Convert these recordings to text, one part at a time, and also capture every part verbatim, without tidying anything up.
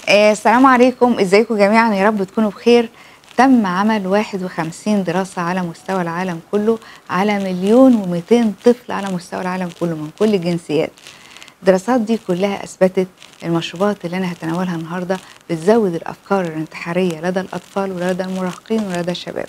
آه، السلام عليكم، ازيكم جميعا؟ يا رب تكونوا بخير. تم عمل واحد وخمسين دراسة على مستوى العالم كله على مليون ومئتين طفل على مستوى العالم كله من كل الجنسيات. الدراسات دي كلها أثبتت المشروبات اللي أنا هتناولها النهاردة بتزود الأفكار الانتحارية لدى الأطفال ولدى المراهقين ولدى الشباب.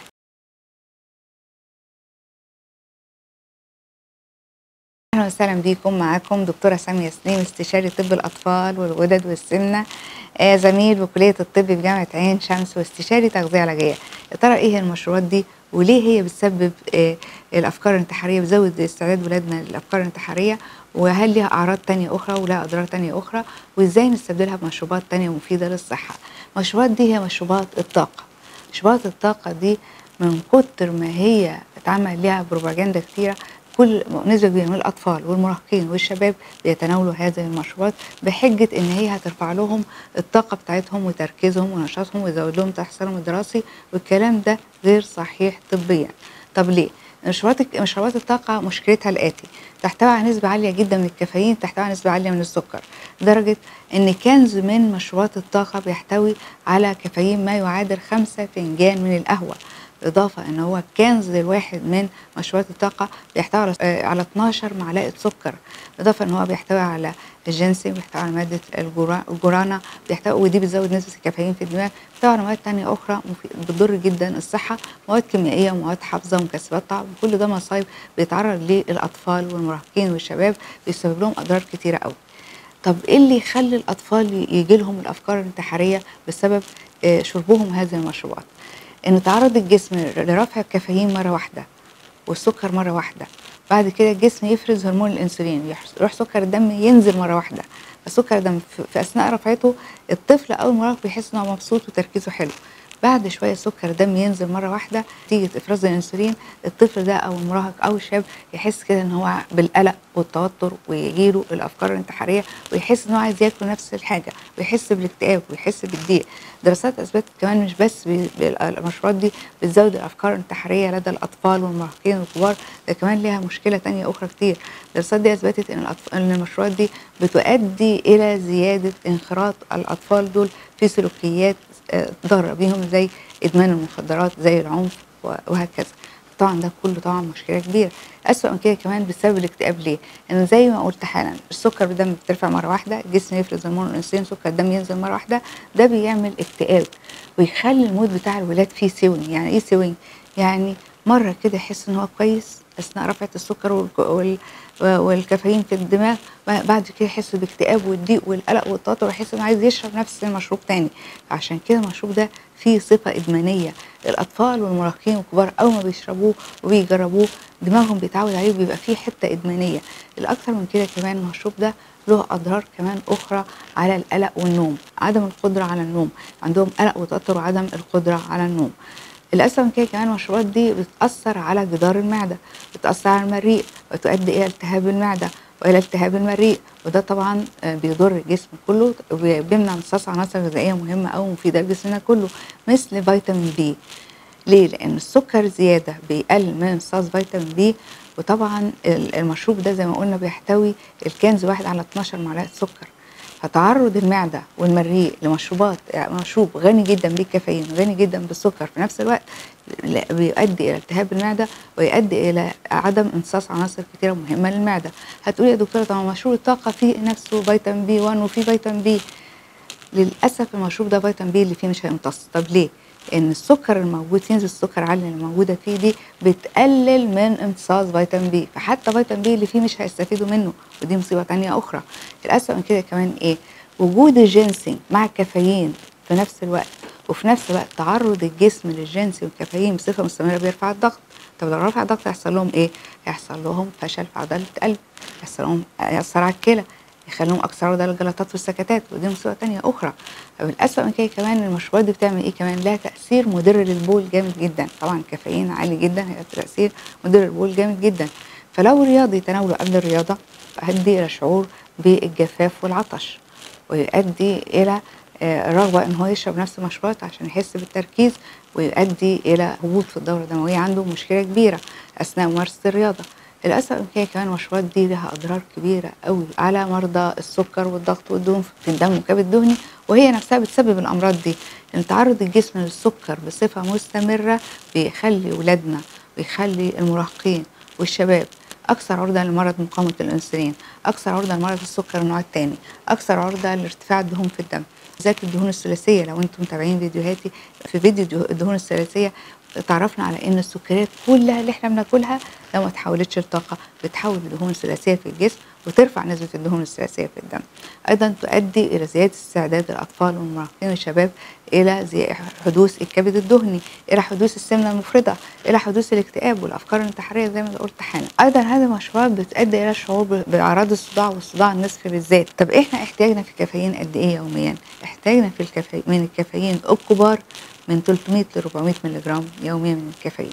اهلا وسهلا بيكم، معاكم دكتوره ساميه سليم، استشاري طب الاطفال والغدد والسمنه، آه زميل بكليه الطب بجامعه عين شمس، واستشاري تغذيه علاجيه. يا ترى ايه هي المشروبات دي وليه هي بتسبب آه الافكار الانتحاريه، بتزود استعداد ولادنا للافكار الانتحاريه، وهل ليها اعراض تانية اخرى ولها اضرار تانية اخرى، وازاي نستبدلها بمشروبات تانية مفيده للصحه؟ المشروبات دي هي مشروبات الطاقه. مشروبات الطاقه دي من كتر ما هي اتعمل ليها بروباجندا كتيره، كل نسبة كبيرة من الأطفال والمراهقين والشباب بيتناولوا هذه المشروبات بحجة إن هي هترفع لهم الطاقة بتاعتهم وتركيزهم ونشاطهم ويزود لهم تحصيلهم الدراسي، والكلام ده غير صحيح طبيا. طب ليه؟ مشروبات مشروبات الطاقة مشكلتها الآتي: تحتوي على نسبة عالية جدا من الكافيين، تحتوي على نسبة عالية من السكر، لدرجة إن كنز من مشروبات الطاقة بيحتوي على كافيين ما يعادل خمسة فنجان من القهوة. إضافة إن هو الكنز الواحد من مشروبات الطاقة بيحتوي على آه، على اتناشر معلقة سكر. إضافة إن هو بيحتوي على الجنسي، بيحتوي على مادة الجورا- الجورانا، بيحتوي ودي بتزود نسبة الكافيين في الدماغ، بيحتوي على مواد تانية أخرى مفي- بتضر جدا الصحة، مواد كيميائية ومواد حافظة ومكسبات طعم. كل ده مصايب بيتعرض ليه الأطفال والمراهقين والشباب، بيسبب لهم أضرار كتيرة قوي. طب ايه اللي يخلي الاطفال يجي لهم الافكار الانتحاريه بسبب آه، شربهم هذه المشروبات؟ ان تعرض الجسم لرفع الكافيين مره واحده والسكر مره واحده، بعد كده الجسم يفرز هرمون الانسولين، يح- يروح سكر الدم ينزل مره واحده. فسكر الدم في في اثناء رفعته الطفل او المراهق بيحس انه مبسوط وتركيزه حلو. بعد شويه سكر الدم ينزل مره واحده نتيجه افراز الانسولين، الطفل ده او المراهق او الشاب يحس كده ان هو بالقلق والتوتر ويجيله الافكار الانتحاريه، ويحس ان هو عايز ياكل نفس الحاجه، ويحس بالاكتئاب ويحس بالضيق. دراسات اثبتت كمان مش بس بي- بي- المشروبات دي بتزود الافكار الانتحاريه لدى الاطفال والمراهقين والكبار، ده كمان ليها مشكله تانية اخرى كتير. الدراسات دي اثبتت ان الأطف... ان المشروبات دي بتؤدي الى زياده انخراط الاطفال دول في سلوكيات آه، ضاره بيهم، زي ادمان المخدرات، زي العنف و- وهكذا. طبعا ده كله طبعا مشكله كبيره. اسوأ من كده كمان بسبب الاكتئاب. ليه؟ لان زي ما قلت حالا السكر بالدم بترفع مره واحده، الجسم يفرز هرمون الانسولين، سكر الدم ينزل مره واحده، ده بيعمل اكتئاب ويخلي المود بتاع الولاد فيه سوينج. يعني ايه سوينج؟ يعني مره كده يحس ان هو كويس اثناء رفعه السكر والك- وال- والكافيين في الدماغ، بعد كده يحس باكتئاب والضيق والقلق والتوتر، ويحس انه عايز يشرب نفس المشروب تاني. عشان كده المشروب ده فيه صفه ادمانيه. الاطفال والمراهقين والكبار اول ما بيشربوه وبيجربوه دماغهم بيتعود عليه، وبيبقى فيه حته ادمانيه. الاكثر من كده كمان المشروب ده له اضرار كمان اخرى على القلق والنوم، عدم القدره على النوم، عندهم قلق وتوتر وعدم القدره على النوم. الأسوأ من كده كمان المشروبات دي بتأثر على جدار المعدة، بتأثر على المريء وتؤدي إلى التهاب المعدة وإلى التهاب المريء، وده طبعا آه، بيضر الجسم كله، وبيمنع امتصاص عناصر غذائية مهمة أو مفيدة لجسمنا كله، مثل فيتامين بي. ليه؟ لأن السكر زيادة بيقلل من امتصاص فيتامين بي. وطبعا ال- المشروب ده زي ما قلنا بيحتوي الكنز واحد على اتناشر معلقة سكر. فتعرض المعدة والمريء لمشروبات يعني مشروب غني جدا بالكافيين، غني جدا بالسكر في نفس الوقت، لا- بيؤدي إلى التهاب المعدة ويؤدي إلى عدم امتصاص عناصر كتيرة مهمة للمعدة. هتقولي يا دكتورة طب ما مشروب الطاقة فيه نفسه فيتامين بي واحد وفيه فيتامين بي. للأسف المشروب ده فيتامين بي اللي فيه مش هيمتص. طب ليه؟ لأن السكر الموجود فيه، نسبة السكر العالية اللي موجودة فيه دي بتقلل من امتصاص فيتامين بي، فحتى فيتامين بي اللي فيه مش هيستفيدوا منه، ودي مصيبة تانية أخرى. الأسوأ من كده كمان إيه؟ وجود الجنسين مع الكافيين في نفس الوقت، وفي نفس الوقت تعرض الجسم للجنس والكافيين بصفة مستمرة بيرفع الضغط. طب لو رفع الضغط هيحصل لهم إيه؟ هيحصل لهم فشل في عضلة القلب، هيحصل لهم هيأثر على الكلى، يخليهم اكثر عرضه للجلطات والسكتات، ودي مصيبه تانية اخرى. والاسوأ من كده كمان المشروبات دي بتعمل ايه كمان؟ لها تاثير مضر للبول جامد جدا. طبعا الكافيين عالي جدا، هي تاثير مضر للبول جامد جدا. فلو رياضي يتناوله قبل الرياضه فيؤدي الى شعور بالجفاف والعطش، ويؤدي الى آه، الرغبه ان هو يشرب نفس المشروبات عشان يحس بالتركيز، ويؤدي الى هبوط في الدوره الدمويه عنده، مشكله كبيره اثناء ممارسه الرياضه. الأسوأ من كده كمان المشروبات دي لها أضرار كبيرة أوي على مرضى السكر والضغط والدهون في الدم والكبد الدهني، وهي نفسها بتسبب الأمراض دي. لأن تعرض الجسم للسكر بصفة مستمرة بيخلي ولادنا ويخلي المراهقين والشباب أكثر عرضة لمرض مقاومة الأنسولين، أكثر عرضة لمرض السكر النوع التاني، أكثر عرضة لارتفاع الدهون في الدم، بالذات الدهون الثلاثية. لو أنتم متابعين فيديوهاتي في فيديو الده- الدهون الثلاثية اتعرفنا على ان السكريات كلها اللي احنا بناكلها لو ما اتحولتش لطاقه بتحول لدهون ثلاثيه في الجسم وترفع نسبه الدهون الثلاثيه في الدم. ايضا تؤدي الى زياده استعداد الاطفال والمراهقين والشباب الى زي حدوث الكبد الدهني، الى حدوث السمنه المفرطه، الى حدوث الاكتئاب والافكار الانتحاريه زي ما قلت حالا. ايضا هذه المشروبات بتؤدي الى الشعور ب- باعراض الصداع والصداع النصفي بالذات. طب احنا احتياجنا في الكافيين قد ايه يوميا؟ احتاجنا في الكافيين من الكافيين الكبار من ثلاثمائة ل أربعمائة مللي جرام يوميا من الكافيين،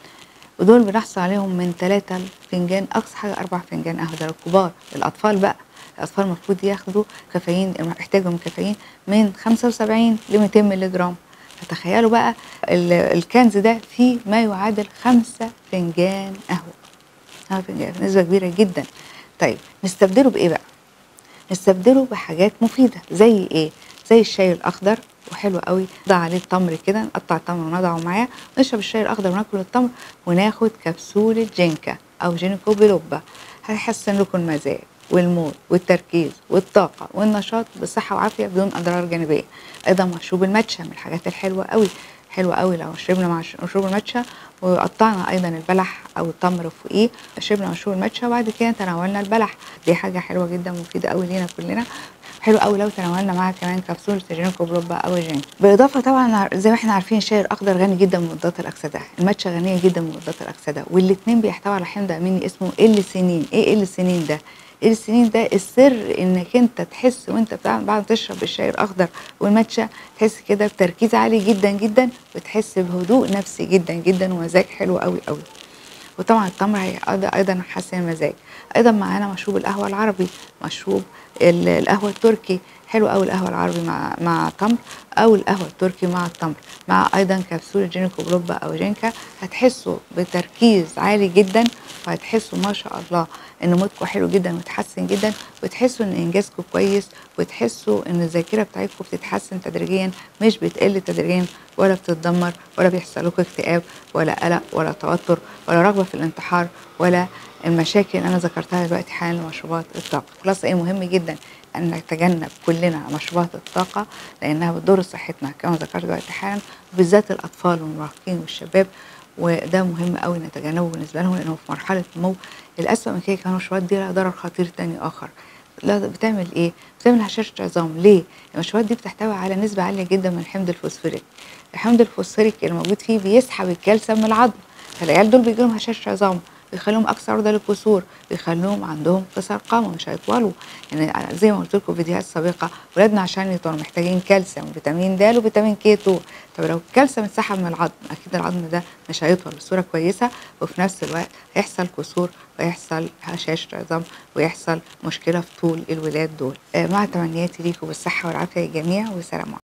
ودول بنحصل عليهم من ثلاثة فنجان، اقصى حاجه أربعة فنجان قهوه. ده الكبار. الاطفال بقى، الاطفال المفروض ياخدوا كافيين، احتاجهم من كافيين من خمسة وسبعين ل مئتين مللي جرام. فتخيلوا بقى ال- الكنز ده فيه ما يعادل خمسة فنجان قهوه. خمسة فنجان نسبه كبيره جدا. طيب نستبدله بايه بقى؟ نستبدله بحاجات مفيدة زي ايه؟ زي الشاي الأخضر، وحلو قوي نضع عليه التمر كده، نقطع التمر ونضعه معاه، نشرب الشاي الأخضر وناكل التمر، وناخد كبسولة جينكا أو جينكو بيلوبا. هيحسن لكم المزاج والمود والتركيز والطاقة والنشاط بصحة وعافية بدون أضرار جانبية. أيضا مشروب الماتشا من الحاجات الحلوة قوي، حلوة قوي لو شربنا مع ش- مشروب الماتشا وقطعنا ايضا البلح او التمر فوقيه، شربنا مشروب الماتشا وبعد كده تناولنا البلح. دي حاجه حلوه جدا مفيده قوي لينا كلنا. حلو قوي لو تناولنا معاها كمان كبسوله جينكو بلوبا او جين. بالاضافه طبعا زي ما احنا عارفين الشاي الاخضر غني جدا بمضادات الاكسده، الماتشا غنيه جدا بمضادات الاكسده، والاثنين بيحتوي على حمض اميني اسمه ال-سينين. ايه ال-سينين ده؟ السنين ده السر انك انت تحس وانت بتعمل بعد ما تشرب الشاي الاخضر والماتشا، تحس كده بتركيز عالي جدا جدا، وتحس بهدوء نفسي جدا جدا ومزاج حلو قوي قوي. وطبعا التمر هي ايضا يحسن المزاج. ايضا معانا مشروب القهوه العربي، مشروب ال- القهوه التركي، حلو قوي القهوه العربي مع مع تمر، او القهوه التركي مع التمر، مع ايضا كبسوله جينكو بلوبا او جينكا. هتحسوا بتركيز عالي جدا، وهتحسوا ما شاء الله ان مودكم حلو جدا وتحسن جدا، وتحسوا ان انجازكم كويس، وتحسوا ان الذاكره بتاعتكم بتتحسن تدريجيا، مش بتقل تدريجيا ولا بتتدمر ولا بيحصل لكم اكتئاب ولا قلق ولا توتر ولا رغبه في الانتحار ولا المشاكل اللي انا ذكرتها دلوقتي حالا لمشروبات الطاقه. خلاص ايه مهم جدا ان نتجنب كلنا مشروبات الطاقه لانها بتضر صحتنا كما ذكرت دلوقتي حالا، وبالذات الاطفال والمراهقين والشباب. وده مهم قوي نتجنبه بالنسبه لهم لانه في مرحله نمو. الاسوأ من كده كمان المشروبات دي لها ضرر خطير تاني اخر. لا بتعمل ايه؟ بتعمل هشاشه عظام. ليه؟ المشروبات دي بتحتوي على نسبه عاليه جدا من حمض الفوسفوريك. الحمض الفوسفوريك الموجود فيه بيسحب الكالسيوم من العظم، فالعيال دول بيجي لهم هشاشه عظام، بيخليهم اكثر عرضه للكسور، بيخليهم عندهم قصر قامه مش هيطولوا. يعني زي ما قلت لكم في فيديوهات سابقه، ولادنا عشان يطولوا محتاجين كالسيوم وفيتامين د وفيتامين كي اتنين. طب لو الكالسيوم اتسحب من العظم اكيد العظم ده مش هيطول بصوره كويسه، وفي نفس الوقت هيحصل كسور ويحصل هشاشه عظام ويحصل مشكله في طول الولاد دول. آه، مع تمنياتي ليكم بالصحه والعافيه يا جميع، وسلام عليكم.